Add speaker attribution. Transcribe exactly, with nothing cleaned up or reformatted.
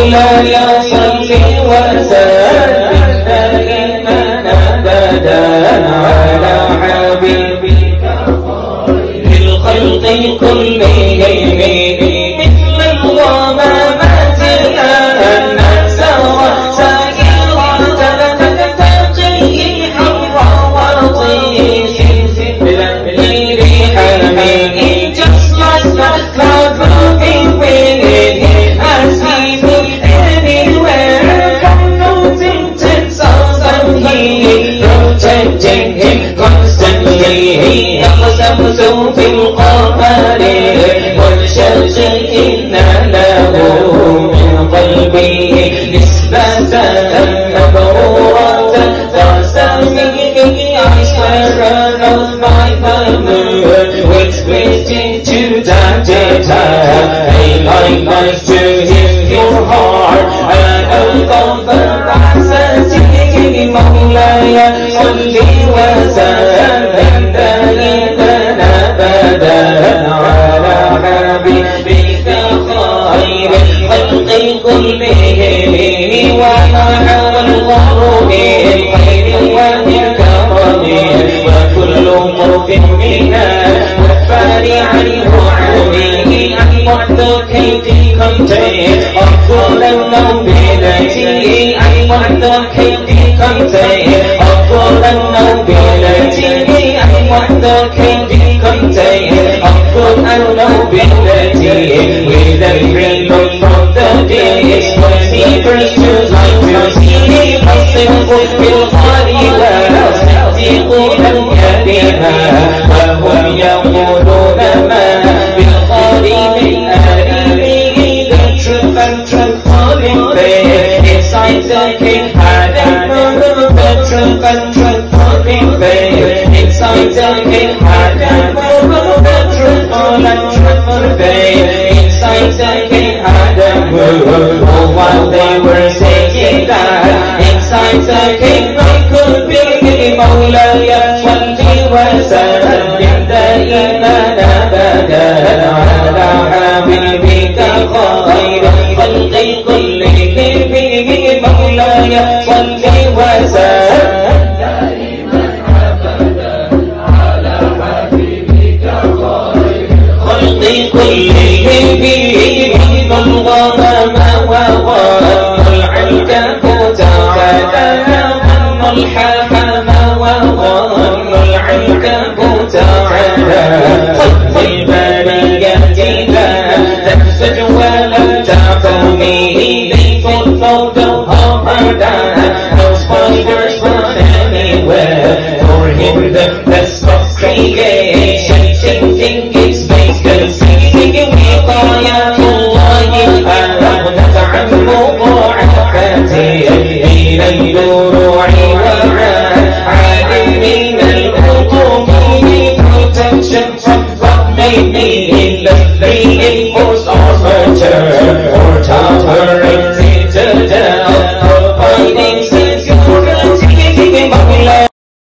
Speaker 1: مولاي صل وسلم دائما أبدا على حبيبك خير الخلق كلهم مثل الغمامات الناس وسائرة تقي حر وطيش بالغير حميد just like that cloud moving with it as we move anywhere from floating tents of heat protecting him constantly يقسمت في القمر والشمس إن له من قلبه نسبة مبرورة فسميه I swear of my moon which placed into that data a light light to his your heart and above the rising مولاي صل وسلم دائما أبدا على حبيبك خير الخلق كلهم ونحو الله بالخير والكرم وكل قرب منا وفار عنه عمله أحمد كيف contain أفضل النوبلتي أحمد كيف contain أفضل النوبلتي أحمد كيف contain أفضل النوبلتي with every look from the days when he first chose life to see الصدق بالقريب والصديق لم يبها وهم يقولون ما بالقريب الأليم the truth and truth falling faith inside the king had a murmur the truth and truth falling faith inside the king had a murmur the truth and truth falling faith inside the king had a murmur oh while they were saying that inside the king I could be مولاي صل وسلم دائما أبدا على حبيبك خير الخلق كلهم مولاي صل وسلم دائما أبدا على حبيبك خير الخلق كلهم من الغمام وغم العنكبوت تعالى الحمام وظن العنكبوت على خط البرية لا تنسج ولم تعقمي they thought no don't harder no spiders run anywhere for him the best of creation thinking it's space conceiving وقاية الله أغنت عن مضاعفاته إلى الدروع protection from what made me in the